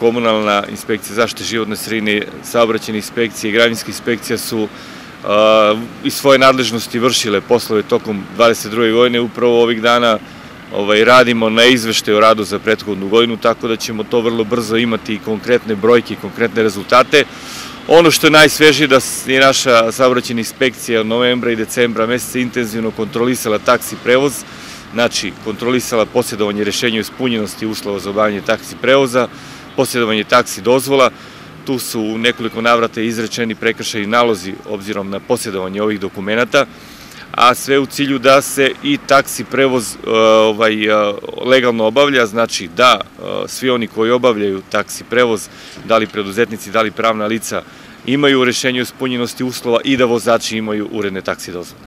komunalna inspekcija zaštite životne sredine, saobraćajna inspekcija i građevinska inspekcija su iz svoje nadležnosti vršile poslove tokom 22. godine. Upravo ovih dana radimo na izveštaju o radu za prethodnu godinu, tako da ćemo to vrlo brzo imati i konkretne brojke i konkretne rezultate. Ono što je najsvežije da je naša saobraćajna inspekcija od novembra i decembra meseca intenzivno kontrolisala taksi prevoz, znači kontrolisala posjedovanje rešenja o ispunjenosti uslova za obavljanje taksi prevoza, posjedovanje taksi dozvola. Tu su u nekoliko navrata izrečeni prekršajni nalozi obzirom na posjedovanje ovih dokumenata, a sve u cilju da se i taksi prevoz legalno obavlja, znači da svi oni koji obavljaju taksi prevoz, da li preduzetnici, da li pravna lica, imaju rešenje o ispunjenosti uslova i da vozači imaju uredne taksi dozvole.